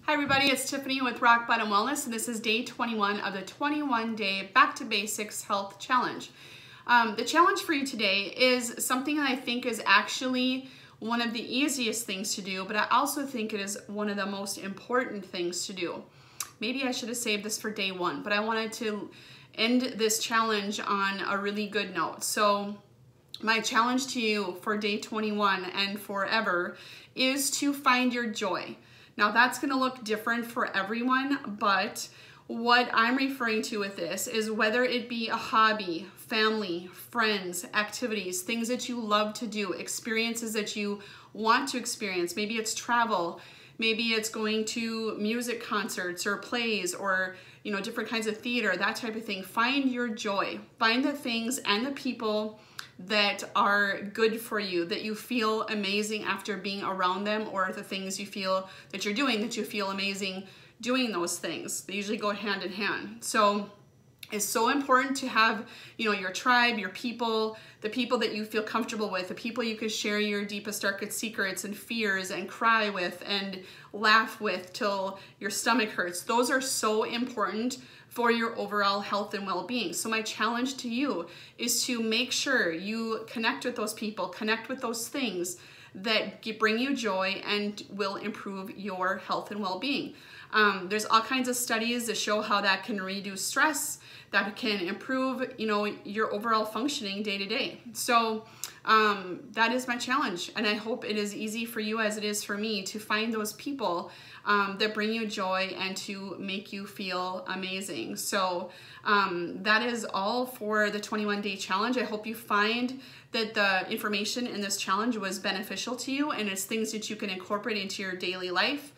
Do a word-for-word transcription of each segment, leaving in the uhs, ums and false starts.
Hi everybody, it's Tiffany with Rock Bottom Wellness, and this is day twenty-one of the twenty-one day Back to Basics Health Challenge. Um, the challenge for you today is something that I think is actually one of the easiest things to do, but I also think it is one of the most important things to do. Maybe I should have saved this for day one, but I wanted to end this challenge on a really good note. So my challenge to you for day twenty-one and forever is to find your joy. Now that's going to look different for everyone, but what I'm referring to with this is whether it be a hobby, family, friends, activities, things that you love to do, experiences that you want to experience. Maybe it's travel, maybe it's going to music concerts or plays or, you know, different kinds of theater, that type of thing. Find your joy. Find the things and the people that are good for you, that you feel amazing after being around them, or the things you feel that you're doing that you feel amazing doing those things. They usually go hand in hand. So it's so important to have, you know, your tribe, your people, the people that you feel comfortable with, the people you can share your deepest, darkest secrets and fears and cry with and laugh with till your stomach hurts. Those are so important for your overall health and well-being. So my challenge to you is to make sure you connect with those people, connect with those things that bring you joy and will improve your health and well-being. Um, there's all kinds of studies that show how that can reduce stress, that can improve, you know, your overall functioning day to day. So um, that is my challenge, and I hope it is easy for you as it is for me to find those people um, that bring you joy and to make you feel amazing. So um, that is all for the twenty-one day challenge. I hope you find that the information in this challenge was beneficial to you, and it's things that you can incorporate into your daily life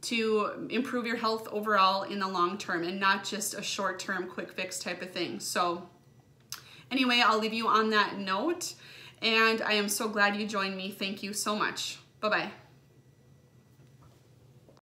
to improve your health overall in the long term, and not just a short-term quick fix type of thing. So anyway, I'll leave you on that note, and I am so glad you joined me. Thank you so much. Bye-bye.